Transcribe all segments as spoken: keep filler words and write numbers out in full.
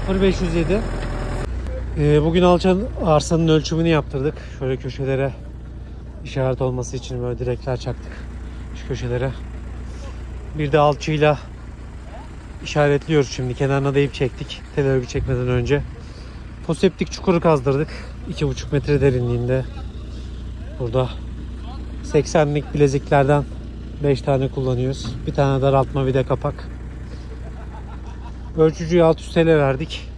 sıfır beş yüz yedi. Ee, bugün alçan arsanın ölçümünü yaptırdık. Şöyle köşelere işaret olması için böyle direkler çaktık. Şu köşelere. Bir de alçıyla işaretliyoruz şimdi. Kenarına da ip çektik. Tel örgü çekmeden önce. Foseptik çukuru kazdırdık. iki buçuk metre derinliğinde. Burada seksenlik bileziklerden beş tane kullanıyoruz. Bir tane daraltma, bir de kapak. Ölçücüye altı yüz T L verdik.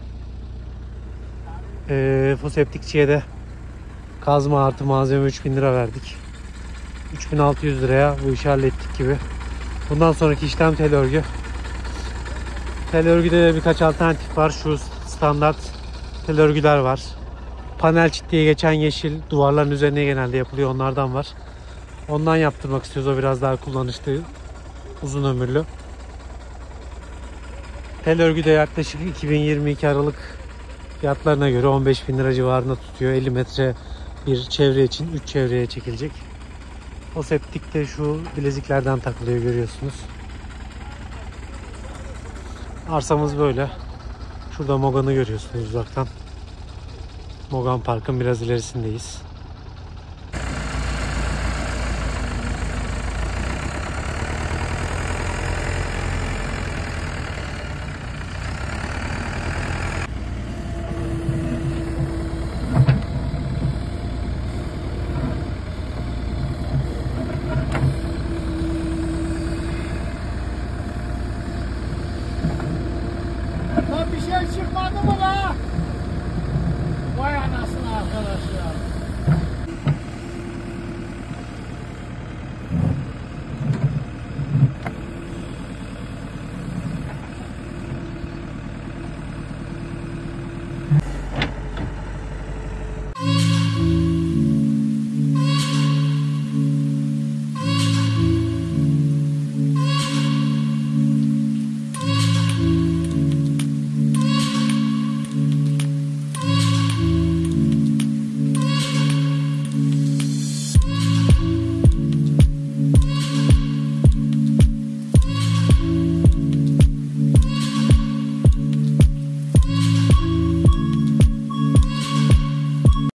E, foseptikçiye de kazma artı malzeme üç bin lira verdik. üç bin altı yüz liraya bu işi hallettik gibi. Bundan sonraki işlem tel örgü. Tel örgüde de birkaç alternatif var. Şu standart tel örgüler var. Panel çit diye geçen yeşil duvarların üzerine genelde yapılıyor. Onlardan var. Ondan yaptırmak istiyoruz. O biraz daha kullanışlı, uzun ömürlü. Tel örgü de yaklaşık iki bin yirmi iki Aralık fiyatlarına göre on beş bin lira civarında tutuyor. elli metre bir çevre için üç çevreye çekilecek. O septik de şu bileziklerden takılıyor, görüyorsunuz. Arsamız böyle. Şurada Mogan'ı görüyorsunuz uzaktan. Mogan Park'ın biraz ilerisindeyiz. Lan bir şey çıkmadı mı la? Vay anasını arkadaş ya.